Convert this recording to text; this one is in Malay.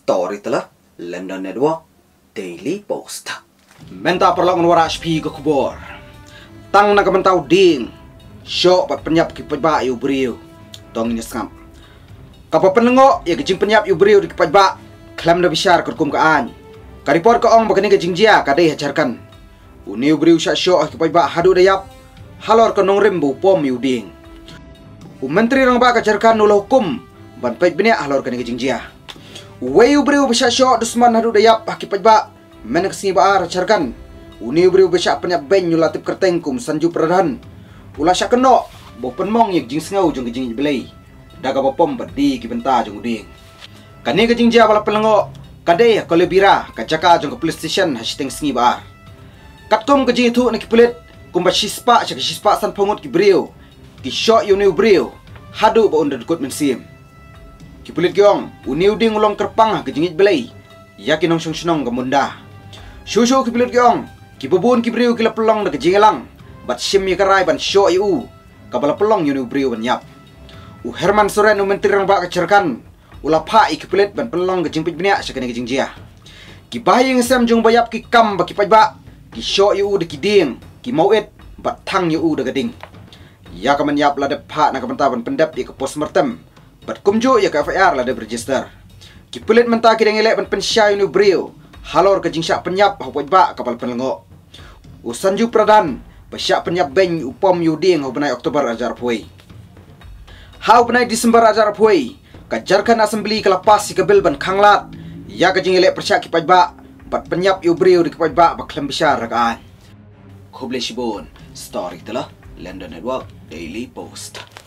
Story telah London Network Daily Post. Menta perlok menwara HP ke kubur. Tang nak mentau ding. Syok pat penyap ki pajba yu beriu. Tong ini skam. Kapa penengok ya kejing penyap yu beriu di pajba. Klam na bisyar kerkum kaan. Karipor ka ong bagani kejing jia kadai hajarkan. Uni yu beriu syok ki pajba hadu dayap. Halor ka nong rimbu pom yu ding. Menteri rang ba kajarkan nula hukum. Ban paj bini halor ka ni kejing jia. Wayu beriu syok dusman hadu dayap ki pajba. Menek sini ba racarkan. Uni beriu besyak penyap ben nyulatip kertengkum sanju peradan. Ulah syak keno bo penmong yek jing sengau jong kejing belai. Daga bopom berdi ki benta jong uding. Kani kejing jia bala pelengo kadai ko lebira kajaka jong ke police station hashtag singi ba. Katkom kejing itu nak pulit kumba shispa syak shispa san pongot ki beriu. Ki syok uni beriu hadu ba under kot mensim. Ki pulit gyong uni uding ulong kerpang kejing belai. Yakin nong sung gemunda. Shushu ki bilut gyong, ki bubun ki beriu ki la pelong na kejingelang. Bat sim ye karai ban syo yu. Kabala pelong yu beriu ban yap. Herman Soren menteri rang ba kacerkan. Ula pa ki pelet ban pelong kejing pit benia sakane kejing jia. Ki bahing sem jung bayap ki kam ba ki pajba. Ki syo yu de ki ding, ki mauet bat thang yu de gading. Ya kaman yap la de pa na kamenta ban pendap di ke pos mertem. Bat kumju ya ke FIR la de register. Ki pelet menta ki deng elek ban pensya yu beriu. Halor ke jingsyak penyap hau pajba kapal penlengok. Usanju pradan pesyak penyap beng upom yuding hau benai Oktober ajar puai. Hau benai Disember ajar puai. Kajarkan asembli kelapas si kebil ban kanglat. Ya ke jing elek persyak ki pajba. Bat penyap yu beriu di pajba baklem besar rakaan. Kuble shibun. Story telah London Network Daily Post.